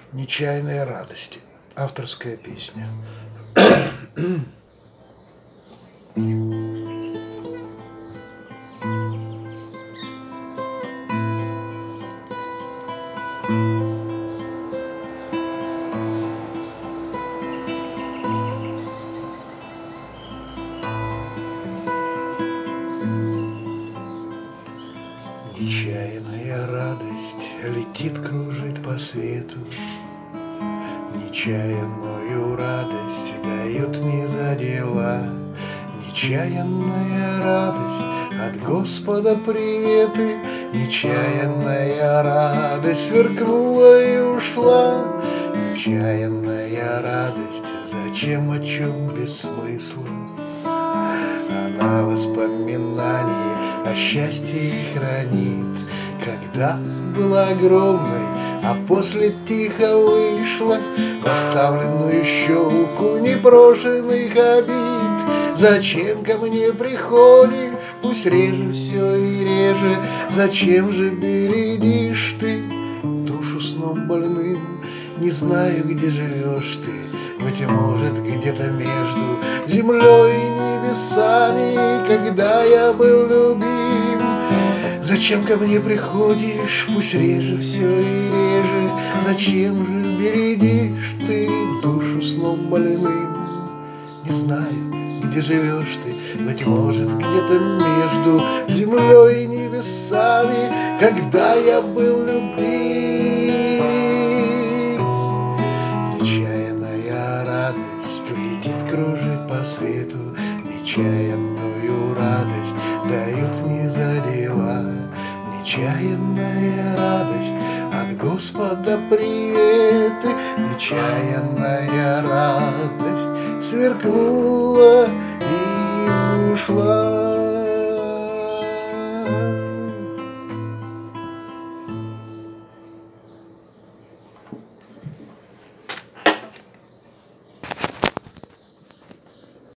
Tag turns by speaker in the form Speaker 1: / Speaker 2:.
Speaker 1: Нечаянная радость. Авторская песня. Нечаянная радость летит, кружит по свету. Нечаянную радость дают не за дела. Нечаянная радость от Господа приветы. Нечаянная радость сверкнула и ушла. Нечаянная радость, зачем, о чем без смысла? Она воспоминания о счастье хранит, когда была огромной, а после тихо вышла в оставленную щелку непрошенных обид. Зачем ко мне приходишь, пусть реже все и реже? Зачем же бередишь ты душу сном больным? Не знаю, где живешь ты, быть может, где-то между землей и небесами, когда я был любим. Зачем ко мне приходишь, пусть реже все и реже? Зачем же бередишь ты душу сном больным? Не знаю, где живешь ты, быть может, где-то между землей и небесами, когда я был любим. Нечаянная радость летит, кружит по свету. Нечаянную радость дают не за дела. Нечаянная радость от Господа приветы. Нечаянная радость сверкнула и ушла.